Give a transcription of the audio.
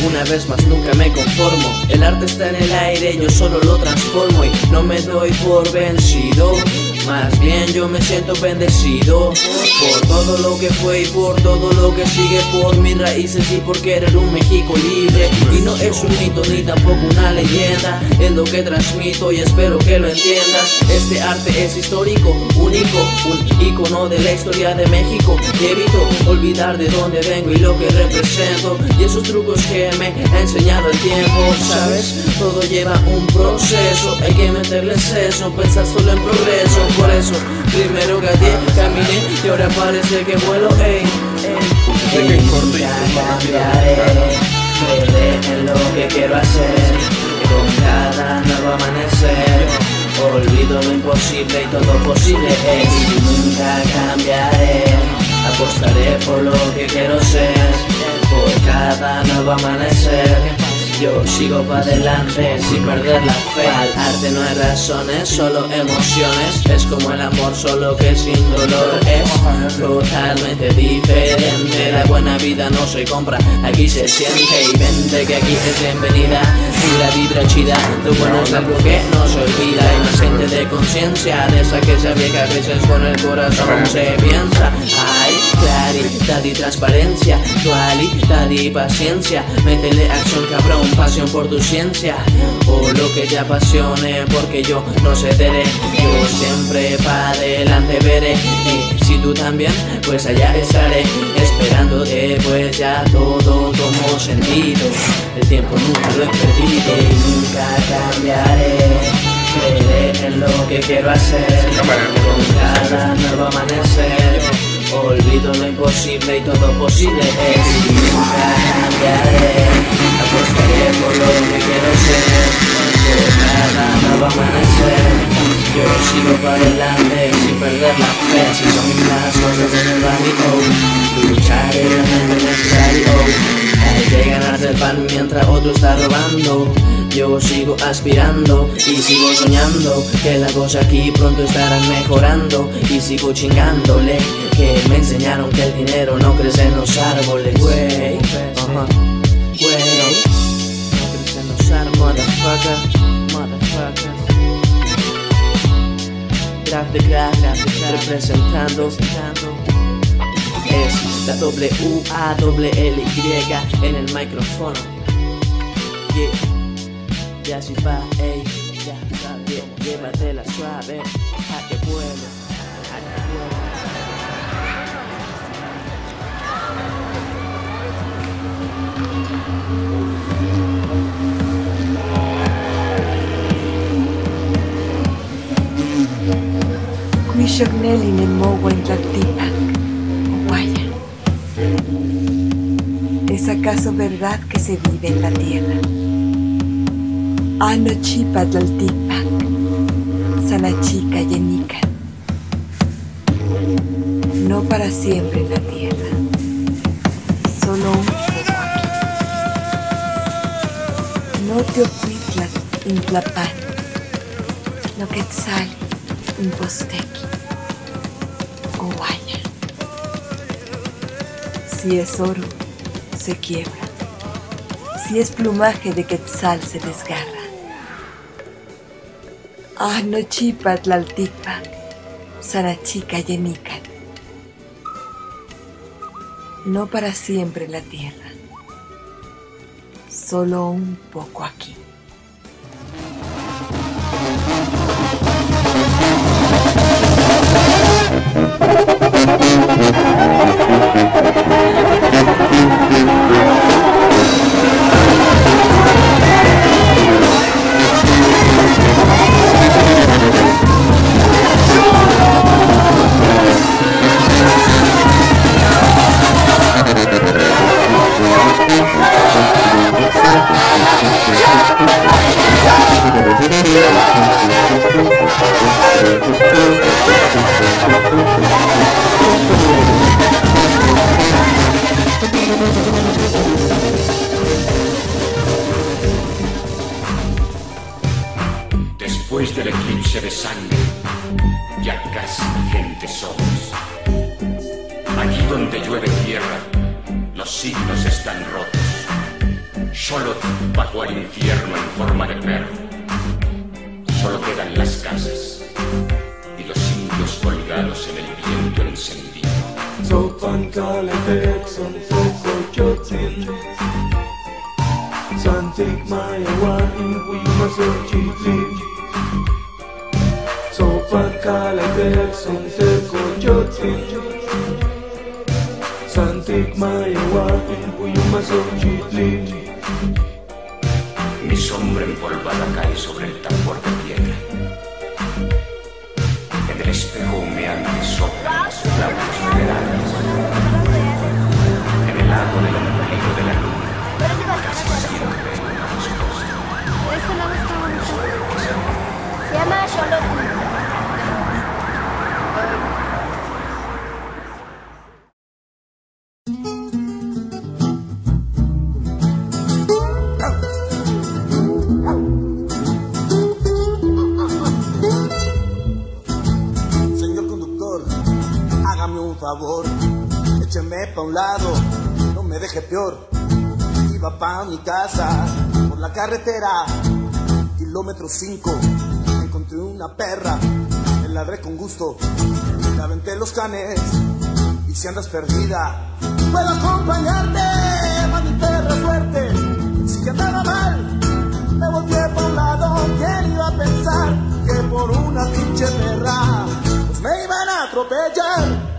una vez más nunca me conformo. El arte está en el aire, yo solo lo transformo y no me doy por vencido. Más bien yo me siento bendecido por todo lo que fue y por todo lo que sigue, por mis raíces y por querer un México libre. Y no es un mito ni tampoco una leyenda, es lo que transmito y espero que lo entiendas. Este arte es histórico, único, un icono de la historia de México. Y evito olvidar de dónde vengo y lo que represento y esos trucos que me ha enseñado el tiempo. Sabes, todo lleva un proceso, hay que meterle eso, pensar solo en progreso. Por eso, primero gateé, caminé y ahora parece que vuelo, ey. Nunca cambiaré, creeré en lo que quiero hacer. Con cada nuevo amanecer, olvido lo imposible y todo posible es. Nunca cambiaré, apostaré por lo que quiero ser. Por cada nuevo amanecer, yo sigo para adelante sin perder la fe. Al arte no hay razones, solo emociones. Es como el amor, solo que sin dolor. Es totalmente diferente. La buena vida no se compra, aquí se siente. Y vente que aquí es bienvenida y la vibra chida. Lo bueno es algo que no se olvida. Y más gente de conciencia, de esa que sabe que a veces con el corazón se piensa. Hay claridad y transparencia, dualidad y paciencia. Métele acción, cabrón, pasión por tu ciencia o lo que te apasione, porque yo no cederé. Yo siempre pa' adelante veré, y si tú también, pues allá estaré esperándote, pues ya todo tomó sentido. El tiempo nunca lo he perdido y nunca cambiaré. Creeré en lo que quiero hacer. Con cada nuevo amanecer, olvido lo imposible y todo posible es. Nunca cambiaré, apostaré por lo que quiero ser. Por cada nuevo amanecer, yo sigo para adelante sin perder la fe. Si son las cosas en el barrio, lucharé realmente necesario. Hay que ganarse el pan mientras otro está robando. Yo sigo aspirando y sigo soñando que las cosas aquí pronto estarán mejorando. Y sigo chingándole, que me enseñaron que el dinero no crece en los árboles. Wey, no crece en los árboles. Motherfucker. Graf de crack, representando. Es la W-A-L-Y en el micrófono. Ya si va, ey, ya sabes, llévatela suave, a que vuele, a que vuele. Quixogneli nemowa en Tlaltipac, Oguaya. ¿Es acaso verdad que se vive en la tierra? Anochipa Tlaltipac, Sanachica Yenican. No para siempre en la tierra, solo un poco aquí. No Teocuitlac Intlapan, no Quetzal Impostequi, Oguaya. Si es oro, se quiebra. Si es plumaje de Quetzal, se desgarra. Anochipa Tlaltipac, Sanachica Yenican. No para siempre en la tierra, solo un poco aquí. Después del eclipse de sangre, ya casi gente somos. Allí donde llueve tierra, los signos están rotos. Solo bajó al infierno en forma de perro. Solo quedan las casas y los indios colgados en el viento encendido. Sopan Calentexon, Socoyotzin, Santic Mayahuain, Huimazochitlin. Sopan Calentexon, Socoyotzin, Santic Mayahuain, Huimazochitlin. Mi sombra empolvada cae sobre el tambor de piedra. En el espejo humeante soplan las flautas funerarias. En el lago del ombligo de la luna, casi siempre hay una respuesta. Este lado está bonito. Se llama Xolotl. Favor, écheme pa' un lado, no me deje peor. Iba pa' mi casa, por la carretera, kilómetro 5, encontré una perra, me ladré con gusto, le aventé los canes, y si andas perdida, puedo acompañarte, ma mi perra fuerte, si andaba mal, me volteé pa' un lado, ¿quién iba a pensar que por una pinche perra, pues me iban a atropellar?